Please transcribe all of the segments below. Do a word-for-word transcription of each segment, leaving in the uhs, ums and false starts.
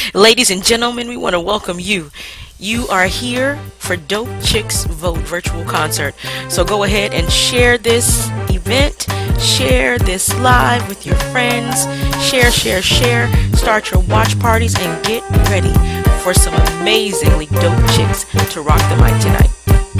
Ladies and gentlemen, we want to welcome you. You are here for Dope Chicks Vote virtual concert. So go ahead and share this event, share this live with your friends, share, share, share, start your watch parties, and get ready for some amazingly dope chicks to rock the mic tonight.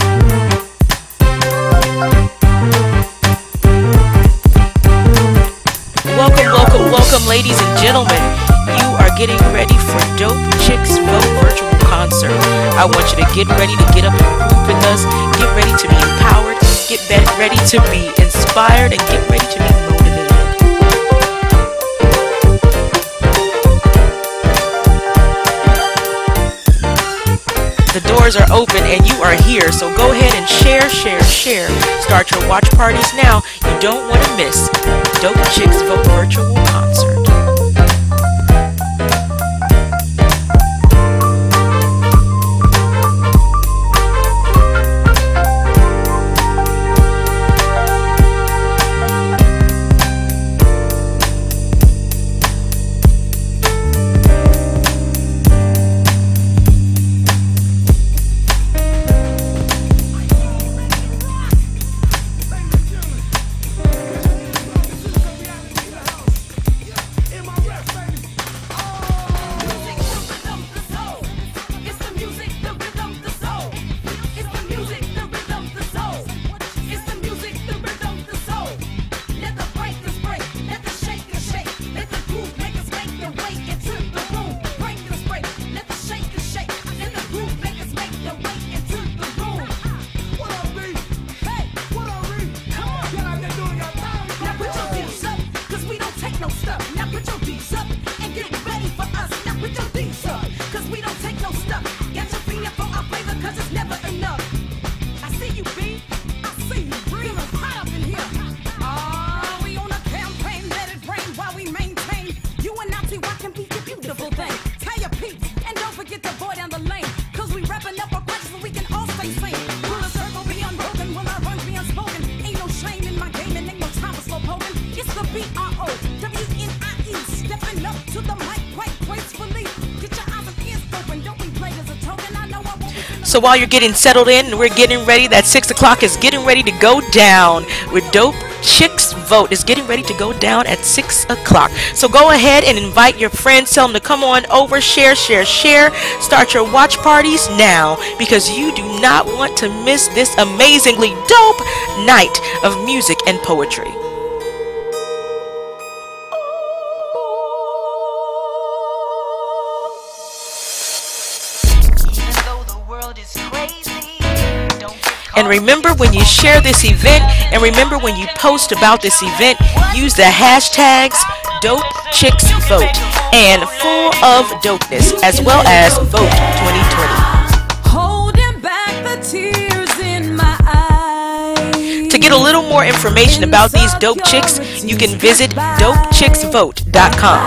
Welcome, welcome, welcome, ladies and gentlemen. You are getting ready for Dope Chicks Vote virtual concert. I want you to get ready to get up and group with us, get ready to be empowered, get ready to be inspired, and get ready to be motivated. The doors are open and you are here, so go ahead and share, share, share. Start your watch parties now. You don't want to miss Dope Chicks Vote virtual concert. So while you're getting settled in, we're getting ready. That six o'clock is getting ready to go down with Dope Chicks Vote. Is getting ready to go down at six o'clock. So go ahead and invite your friends. Tell them to come on over. Share, share, share. Start your watch parties now, because you do not want to miss this amazingly dope night of music and poetry. And remember, when you share this event, and remember when you post about this event, use the hashtags Dope Chicks Vote and Full of Dopeness, as well as Vote twenty twenty. Holding back the tears in my eyes. To get a little more information about these dope chicks, you can visit dope chicks vote dot com.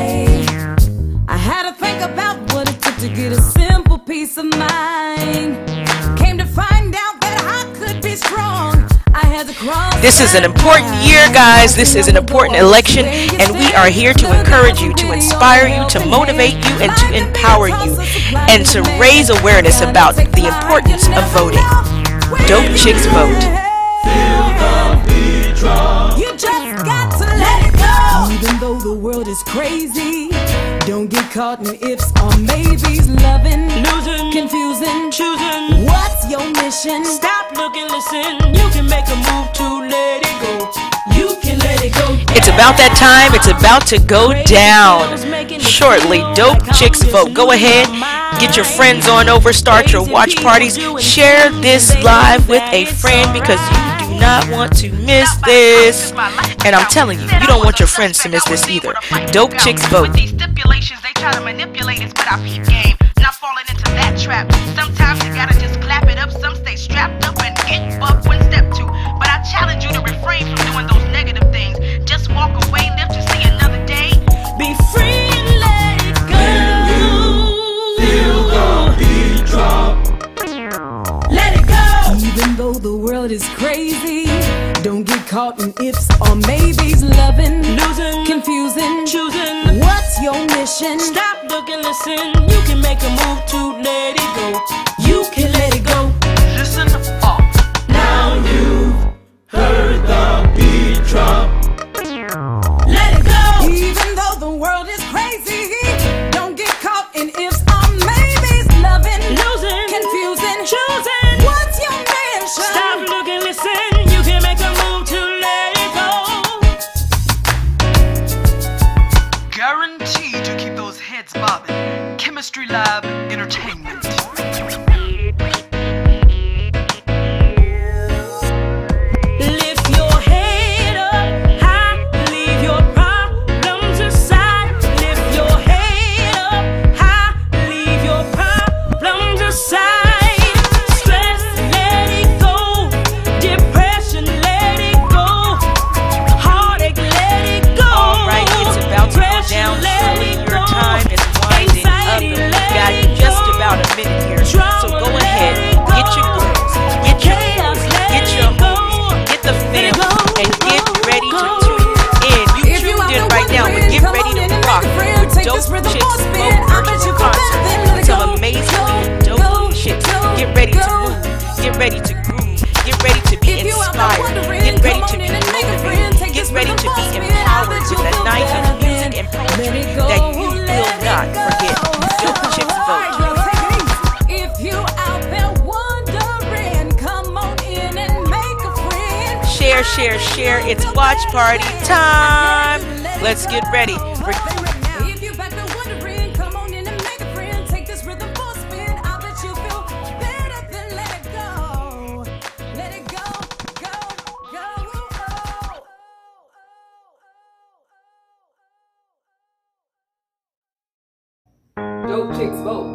I had to think about what it took to get a simple peace of mind. Came to find out that I could be strong. I had to cross. This is an important year, guys. This is an important election, and we are here to encourage you, to inspire you, to motivate you, and to empower you, and to raise awareness about the importance of voting. Dope Chicks Vote. Feel the beat drop. You just got to let it go. Even though the world is crazy, don't get caught in ifs or maybes. Loving, losing, confusing, choosing. What's your mission? Stop, look, and listen. You can make a move to let it go. You can let it go. It's about that time. It's about to go down shortly. Dope Chicks Vote. Go ahead, get your friends on over, start your watch parties, share this live with a friend, because you do not want to miss this. And I'm telling you, you don't want your friends to miss this either. Dope Chicks Vote. These stipulations, they try to manipulate us, but I peep game, not falling into that trap. Sometimes you gotta just clap it up. Some stay strapped up and get buff one step two. But I challenge you to refrain from doing those negative things. Just walk away, live to see another day. Be free and let it go. Feel the beat drop. Let it go. Even though the world is crazy, don't get caught in ifs or maybes. Loving, losing, confusing, choosing. What's your mission? Stop, look, and listen. You can make a move to let it go. You can let it go. Listen up. Now you've heard the beat drop. Let it go. Even though the world is crazy, don't get caught in ifs or maybes. Loving, Losing, confusing, choosing. what's your mission? Stop, look, and listen. You can make a move to let it go. Guaranteed to keep those heads bobbing. Chemistry Lab Entertainment. Lift your head up high, leave your problems aside. Lift your head up high, leave your problems aside. Stress, let it go. Depression, let it go. Heartache, let it go. Alright, it's about to go down shortly. Your time is winding up. We got just about a minute here. So go ahead, get your girls, get your boys, get your homies, get the family, and get ready to tune in. You tuned in right now, but get ready to rock with Dope Chicks Vote virtual concert. Some amazingly dope chicks. Get ready to move, get ready to groove, get ready to be inspired, get ready to be motivated, get ready to be empowered with a night of music and poetry that you will not forget. Dope Chicks Vote. If you out there wondering, come on in and make a friend. Share, share, share. It's watch party time. Let's get ready. We're If you back there wondering, come on in and make a friend. Take this rhythm for a spin. I bet you feel better than let it go. Let it go, go, go. Dope Chicks Vote.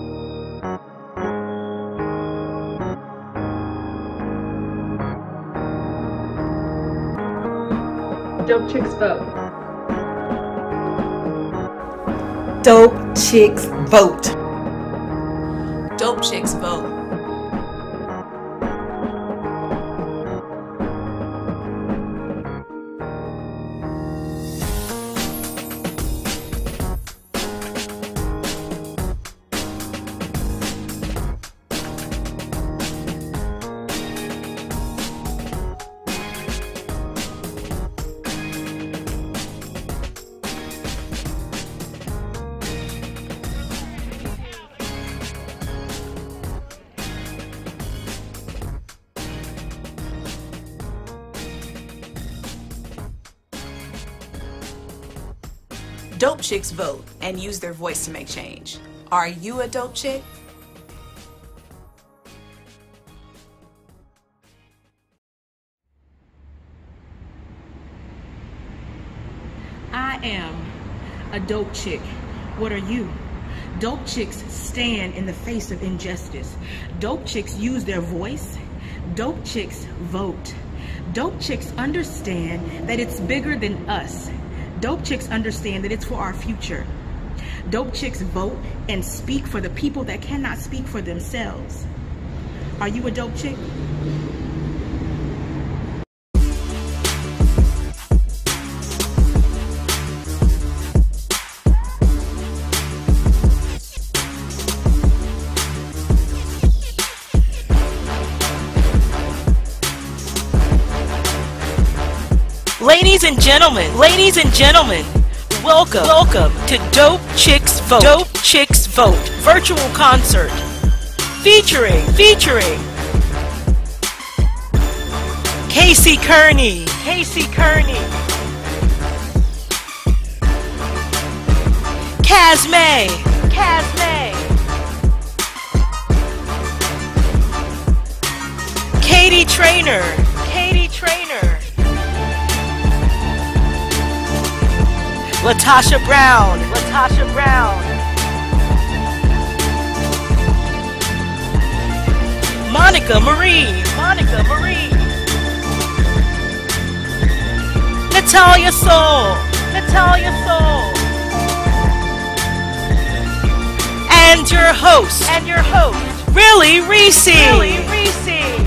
Dope Chicks Vote. Dope Chicks Vote. Dope Chicks Vote. Dope chicks vote and use their voice to make change. Are you a dope chick? I am a dope chick. What are you? Dope chicks stand in the face of injustice. Dope chicks use their voice. Dope chicks vote. Dope chicks understand that it's bigger than us. Dope chicks understand that it's for our future. Dope chicks vote and speak for the people that cannot speak for themselves. Are you a dope chick? Ladies and gentlemen, ladies and gentlemen, welcome, welcome to Dope Chicks Vote. Dope Chicks Vote virtual concert featuring, featuring Casey Kearney, Casey Kearney, Kaz May, Kaz May, Katie Trainer, Katie Trainer, Latasha Brown, Latasha Brown, Monica Marie, Monica Marie, Natalia Soul, Natalia Soul, and your host, and your host, Really Reese, Really Reese.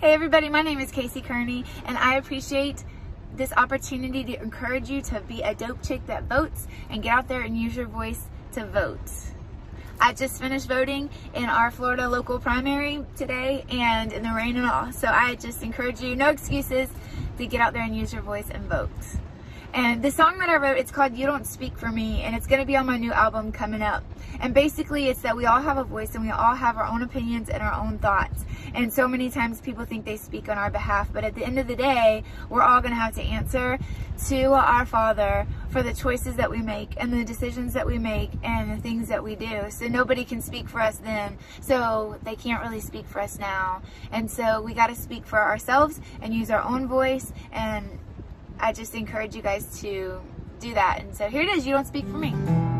Hey everybody, my name is Casey Kearney, and I appreciate this opportunity to encourage you to be a dope chick that votes and get out there and use your voice to vote. I just finished voting in our Florida local primary today, and in the rain and all. So I just encourage you, no excuses, to get out there and use your voice and vote. And the song that I wrote, it's called You Don't Speak For Me, and it's going to be on my new album coming up. And basically it's that we all have a voice and we all have our own opinions and our own thoughts. And so many times people think they speak on our behalf, but at the end of the day, we're all going to have to answer to our Father for the choices that we make and the decisions that we make and the things that we do. So nobody can speak for us then, so they can't really speak for us now. And so we got to speak for ourselves and use our own voice, and I just encourage you guys to do that. And so here it is, You Don't Speak For Me.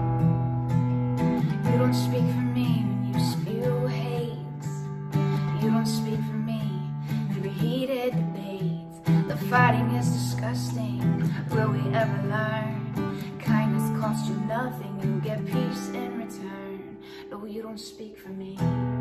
You don't speak for me when you spew hate. You don't speak for me through heated debates. The fighting is disgusting. Will we ever learn? Kindness costs you nothing. You get peace in return. No, you don't speak for me.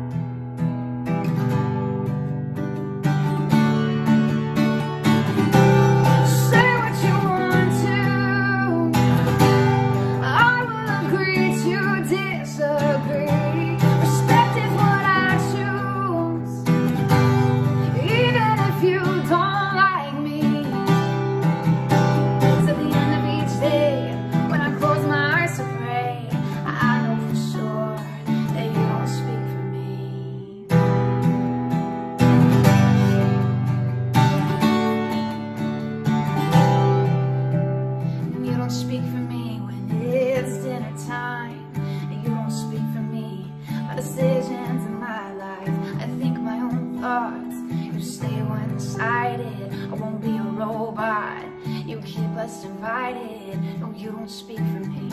Divided. No, you don't speak for me.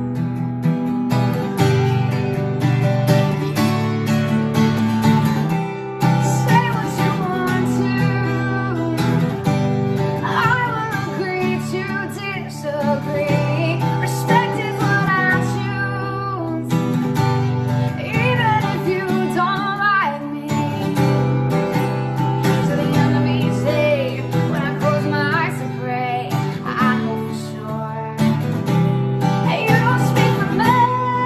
Say what you want to. I will agree to disagree. Respect is what I choose, even if you don't like me. To the end of each day, when I close my eyes and pray, I know for sure. Hey, you don't speak for me.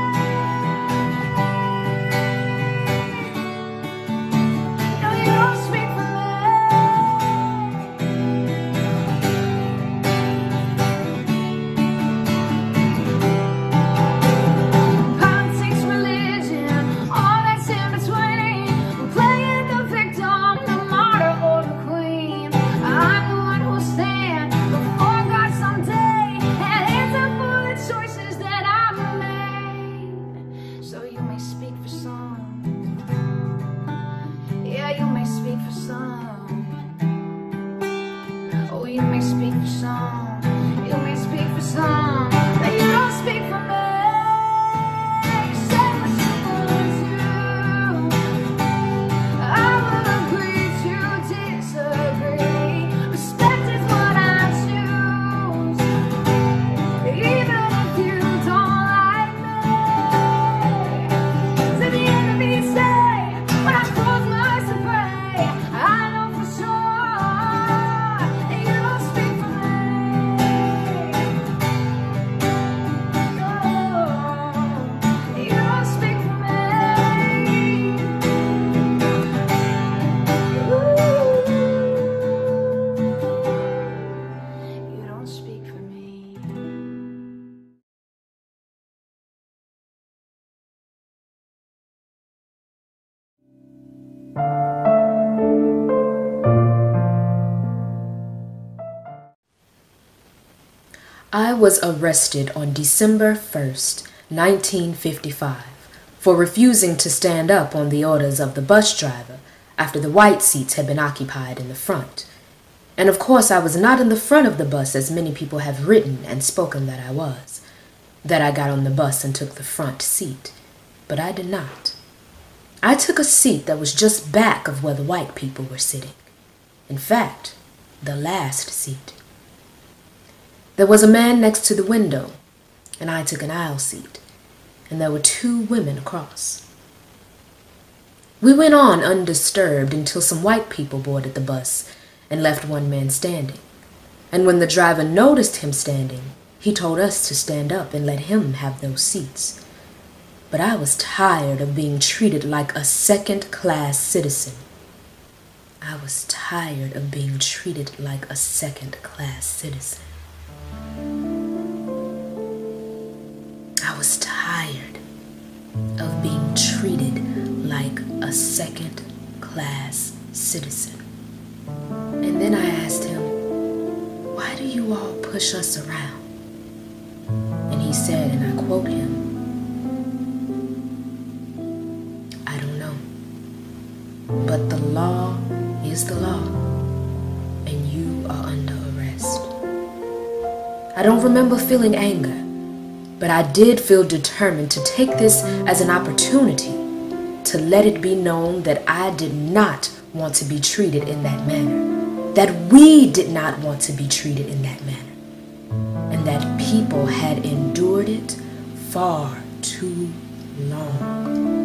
No, you don't speak for me. Politics, religion, all that's in between. We're playing the victim, the martyr or the queen. I'm the one who'll stand before God someday and answer for the choices that I've made. So you may speak for some. Yeah, you may speak for some. Oh, you may speak for some. You may speak for some. But you don't speak for me. Say what you want to. I will agree to disagree. Respect is what I choose, even if you don't like me. To the end of each day, when I close my eyes and pray, I know for sure that you don't speak for me. No, you don't speak for me. Ooh, you don't speak for me. I was arrested on December first, nineteen fifty-five, for refusing to stand up on the orders of the bus driver after the white seats had been occupied in the front. And of course I was not in the front of the bus as many people have written and spoken that I was, that I got on the bus and took the front seat, but I did not. I took a seat that was just back of where the white people were sitting. In fact, the last seat. There was a man next to the window, and I took an aisle seat, and there were two women across. We went on undisturbed until some white people boarded the bus and left one man standing. And when the driver noticed him standing, he told us to stand up and let him have those seats. But I was tired of being treated like a second-class citizen. I was tired of being treated like a second-class citizen. I was tired of being treated like a second-class citizen. And then I asked him, "Why do you all push us around?" And he said, and I quote him, "I don't know, but the law is the law, and you are under arrest." I don't remember feeling anger, but I did feel determined to take this as an opportunity to let it be known that I did not want to be treated in that manner, that we did not want to be treated in that manner, and that people had endured it far too long.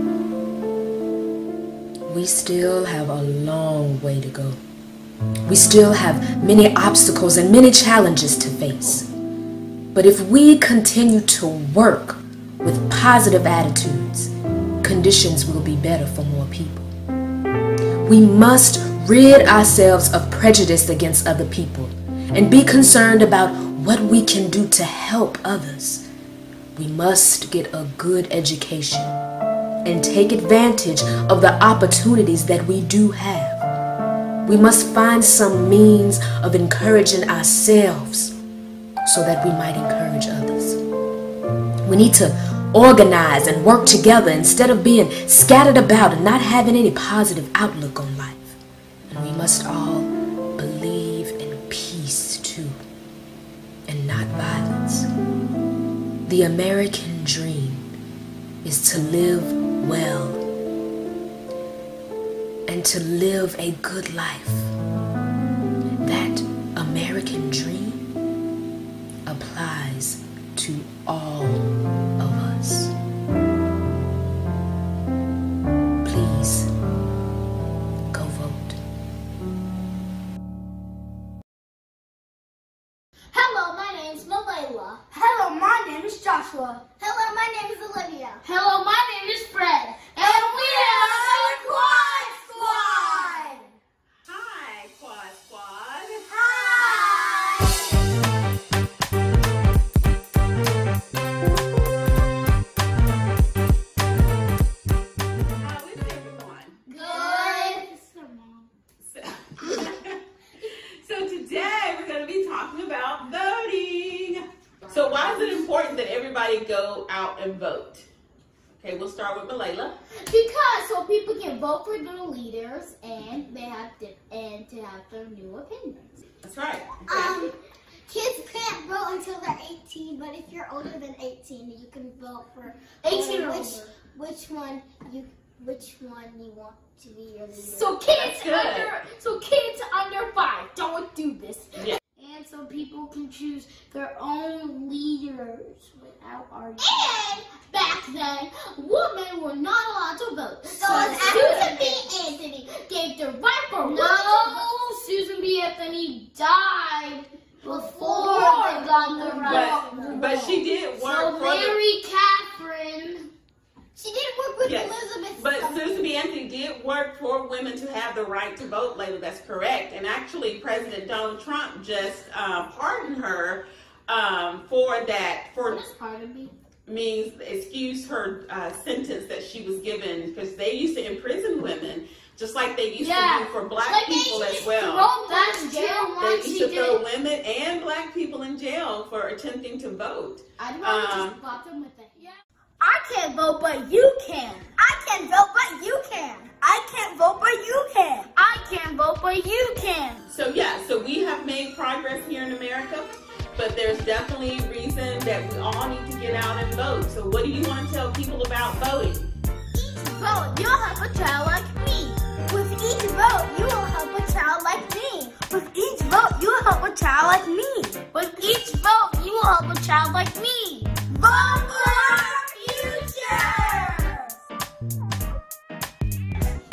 We still have a long way to go. We still have many obstacles and many challenges to face. But if we continue to work with positive attitudes, conditions will be better for more people. We must rid ourselves of prejudice against other people and be concerned about what we can do to help others. We must get a good education and take advantage of the opportunities that we do have. We must find some means of encouraging ourselves so that we might encourage others. We need to organize and work together instead of being scattered about and not having any positive outlook on life. And we must all believe in peace too, and not violence. The American dream is to live well and to live a good life. That American dream applies to all of us. Please, go vote. Hello, my name is Malayla. Hello, my name is Joshua. Hello, my name is Olivia. Hello, my name is Fred. And we are the Quad Squad! Hi, Quad Squad. Hi! How is everyone? Good. So, so today we're going to be talking about voting. So why is it important that everybody go out and vote? Okay, we'll start with Malayla. Because so people can vote for their leaders and they have to and to have their new opinions. That's right. Um, kids can't vote until they're eighteen, but if you're older than eighteen, you can vote for eighteen or which, older. which one you which one you want to be your leader. So kids under so kids under five, don't do this. Yeah. And so people can choose their own leaders without arguing. And back then, women were not allowed to vote. So, So it's Susan Susan B. B. Anthony gave the right for women to vote. No, Susan B. Anthony died before they got the right. But, but she did work So for Mary Catherine. She did work with Yes. Elizabeth. But Susan B. Anthony did work for women to have the right to vote, Layla. That's correct. And actually, President Donald Trump just uh, pardoned her um, for that. For Pardon me? means excuse her uh, sentence that she was given, because they used to imprison women just like they used Yeah. to do for black Like they people used as to well. throw them in jail They once used she to throw did. women and black people in jail for attempting to vote. I'd rather Um, just bought them with it. Yeah. I can't vote, but you can. I can vote, but you can. I can't vote, but you can. I can't vote, but you can. So yeah, so we have made progress here in America, but there's definitely a reason that we all need to get out and vote. So what do you want to tell people about voting? Each vote, you'll help a child like me. With each vote, you will help a child like me. With each vote, you will help a child like me. With each vote, you will help a child like me. Vote for our future!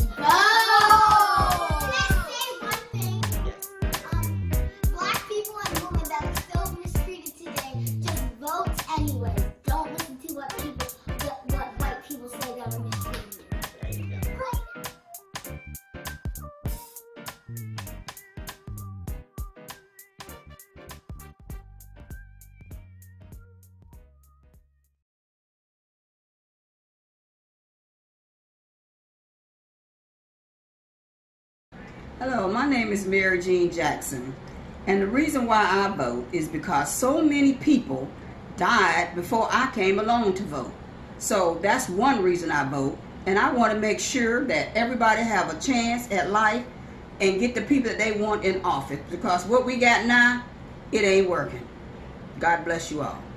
Hello, my name is Mary Jean Jackson, and the reason why I vote is because so many people died before I came along to vote. So that's one reason I vote, and I want to make sure that everybody have a chance at life and get the people that they want in office, because what we got now, it ain't working. God bless you all.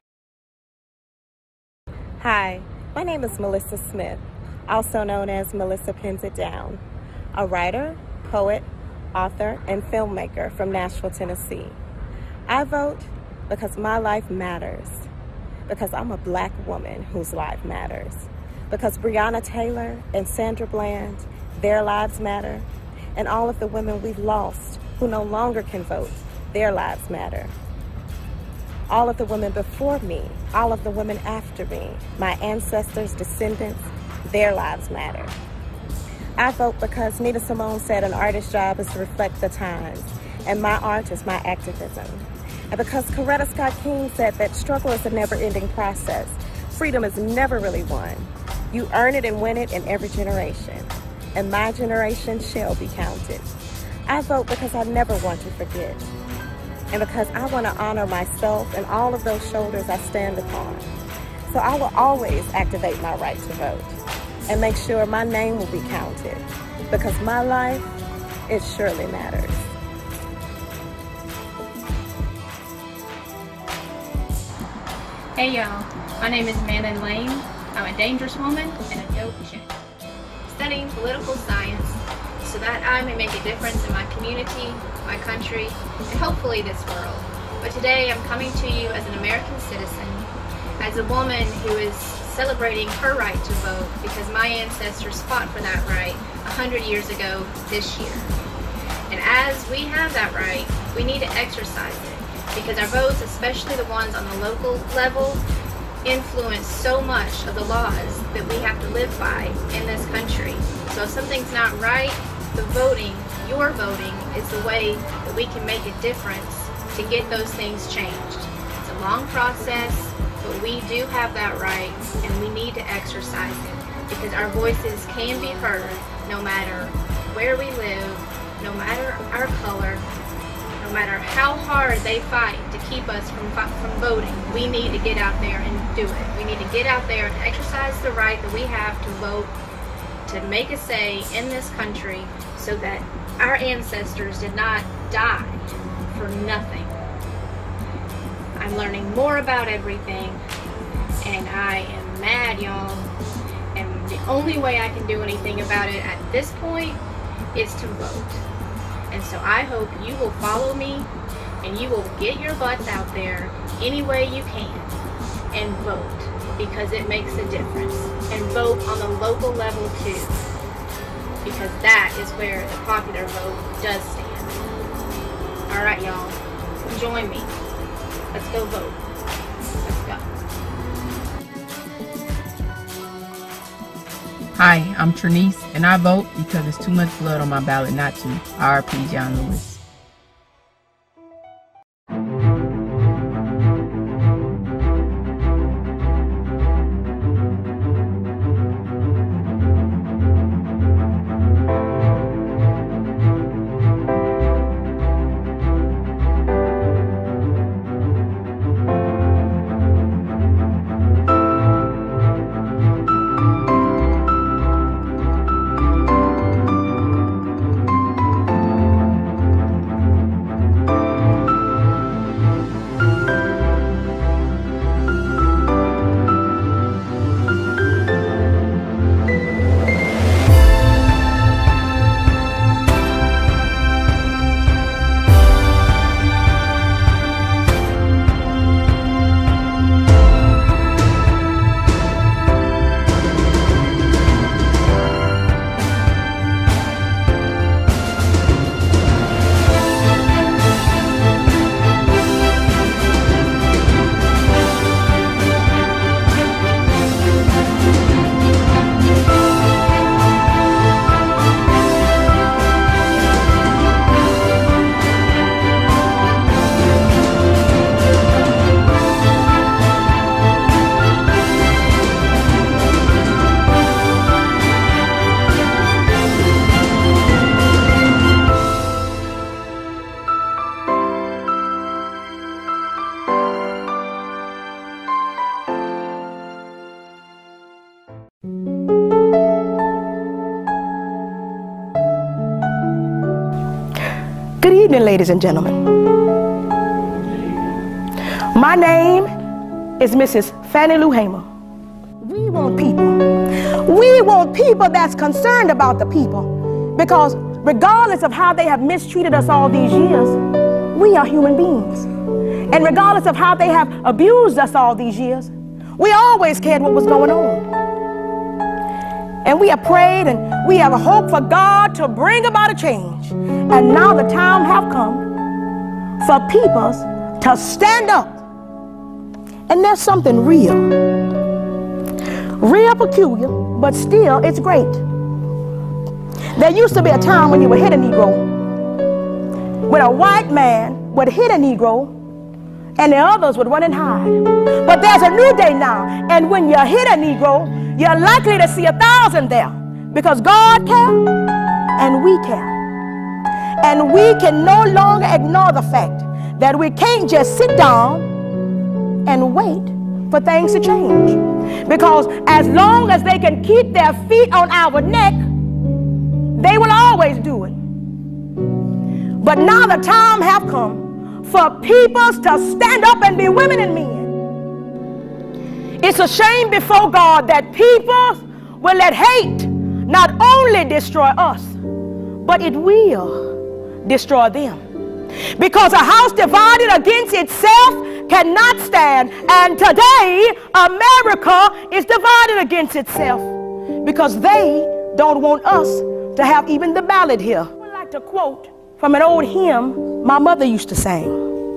Hi, my name is Melissa Smith, also known as Melissa Pins It Down, a writer, poet, author, and filmmaker from Nashville, Tennessee. I vote because my life matters, because I'm a black woman whose life matters, because Breonna Taylor and Sandra Bland, their lives matter, and all of the women we've lost who no longer can vote, their lives matter. All of the women before me, all of the women after me, my ancestors, descendants, their lives matter. I vote because Nina Simone said an artist's job is to reflect the times, and my art is my activism. And because Coretta Scott King said that struggle is a never-ending process, freedom is never really won. You earn it and win it in every generation, and my generation shall be counted. I vote because I never want to forget, and because I want to honor myself and all of those shoulders I stand upon. So I will always activate my right to vote and make sure my name will be counted, because my life, it surely matters. Hey y'all, my name is Amanda Lane. I'm a dangerous woman and a dope chick, studying political science so that I may make a difference in my community, my country, and hopefully this world. But today I'm coming to you as an American citizen, as a woman who is celebrating her right to vote because my ancestors fought for that right a hundred years ago this year. And as we have that right, we need to exercise it, because our votes, especially the ones on the local level, influence so much of the laws that we have to live by in this country. So if something's not right, the voting, your voting, is the way that we can make a difference to get those things changed. It's a long process, but we do have that right, and we need to exercise it, because our voices can be heard no matter where we live, no matter our color, no matter how hard they fight to keep us from, from voting. We need to get out there and do it. We need to get out there and exercise the right that we have to vote, to make a say in this country, so that our ancestors did not die for nothing. I'm learning more about everything, and I am mad, y'all. And the only way I can do anything about it at this point is to vote. And so I hope you will follow me, and you will get your butts out there any way you can and vote, because it makes a difference. And vote on the local level too, because that is where the popular vote does stand. Alright y'all, join me. Let's go vote. Let's go. Hi, I'm Trinice, and I vote because there's too much blood on my ballot not to. R I P John Lewis. Good evening, ladies and gentlemen. My name is Missus Fannie Lou Hamer. We want people. We want people that's concerned about the people, because regardless of how they have mistreated us all these years, we are human beings. And regardless of how they have abused us all these years, we always cared what was going on. And we have prayed and we have a hope for God to bring about a change. And now the time have come for people to stand up. And there's something real, real peculiar, but still it's great. There used to be a time when you would hit a Negro, when a white man would hit a Negro and the others would run and hide. But there's a new day now, and when you hit a Negro, you're likely to see a thousand there, because God cares and we care. And we can no longer ignore the fact that we can't just sit down and wait for things to change. Because as long as they can keep their feet on our neck, they will always do it. But now the time have come for peoples to stand up and be women and men. It's a shame before God that people will let hate not only destroy us, but it will destroy them. Because a house divided against itself cannot stand. And today, America is divided against itself because they don't want us to have even the ballot here. I would like to quote from an old hymn my mother used to sing.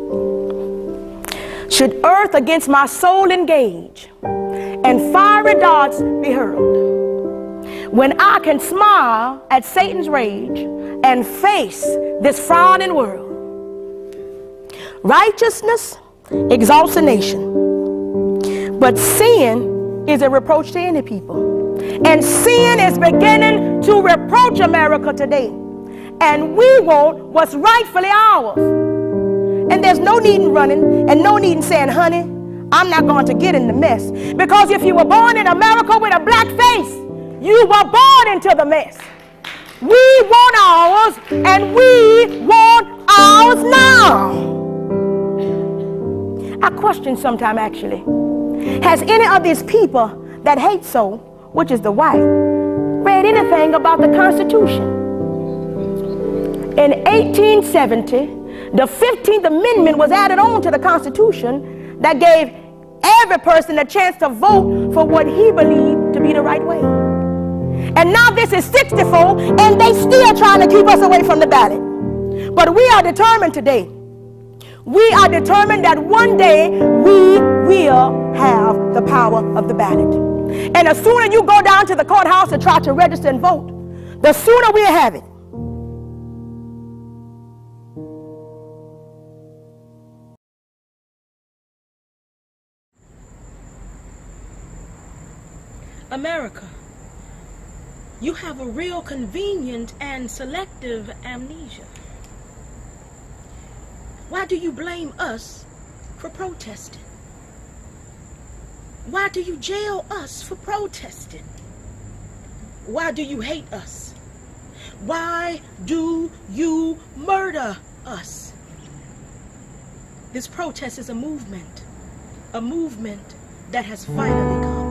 Should earth against my soul engage and fiery darts be hurled, when I can smile at Satan's rage and face this frowning world, righteousness exalts a nation, but sin is a reproach to any people. And sin is beginning to reproach America today. And we want what's rightfully ours. And there's no need in running and no need in saying, honey, I'm not going to get in the mess. Because if you were born in America with a black face, you were born into the mess. We want ours, and we want ours now. I question sometime actually, has any of these people that hate so, which is the white, read anything about the Constitution? In eighteen seventy, the fifteenth Amendment was added on to the Constitution that gave every person a chance to vote for what he believed to be the right way. And now this is sixty-four, and they still trying to keep us away from the ballot. But we are determined today. We are determined that one day we will have the power of the ballot. And the sooner you go down to the courthouse and try to register and vote, the sooner we'll have it. America, you have a real convenient and selective amnesia. Why do you blame us for protesting? Why do you jail us for protesting? Why do you hate us? Why do you murder us? This protest is a movement, a movement that has finally come.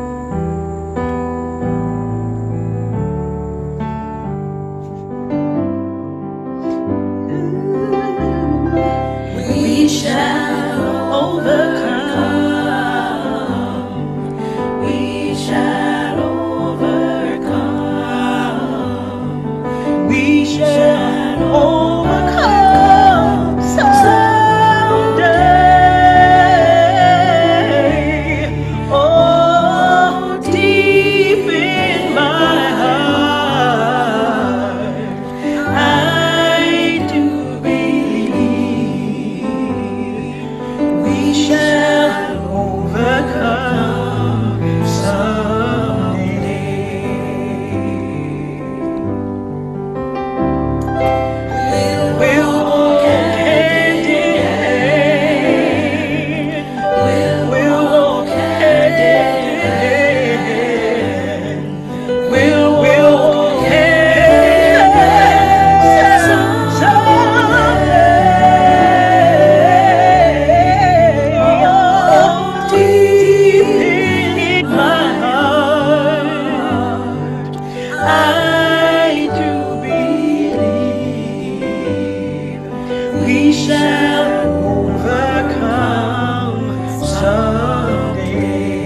We shall overcome. We shall overcome. We shall overcome someday. Oh. shall overcome someday.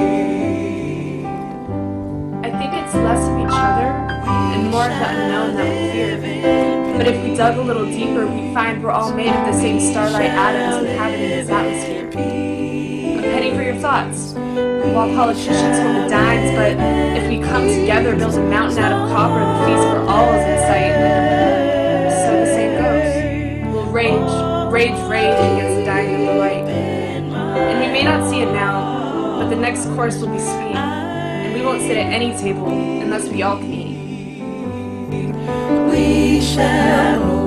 I think it's less of each other and more of the unknown that we fear. But if we dug a little deeper, we find we're all made of the same starlight atoms inhabiting this atmosphere. A penny for your thoughts. While politicians hold the dimes, but if we come together, build a mountain out of copper, the feast for all is in sight. So the same goes. We'll rage, rage, rage against the dying of the light. And we may not see it now, but the next course will be sweet. And we won't sit at any table unless we all can eat. We shall